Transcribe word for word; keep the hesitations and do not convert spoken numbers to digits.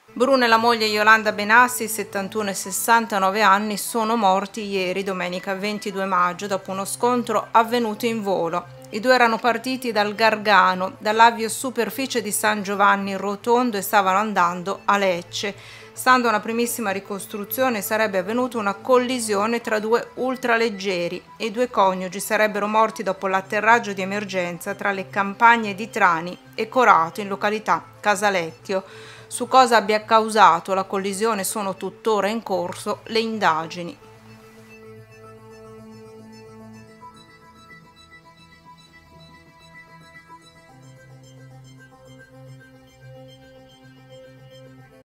Bruno e la moglie Yolanda Benassi, settantuno e sessantanove anni, sono morti ieri, domenica ventidue maggio, dopo uno scontro avvenuto in volo. I due erano partiti dal Gargano, dall'aviosuperficie di San Giovanni Rotondo, e stavano andando a Lecce. Stando a una primissima ricostruzione, sarebbe avvenuta una collisione tra due ultraleggeri e i due coniugi sarebbero morti dopo l'atterraggio di emergenza tra le campagne di Trani e Corato, in località Casalecchio. Su cosa abbia causato la collisione sono tuttora in corso le indagini.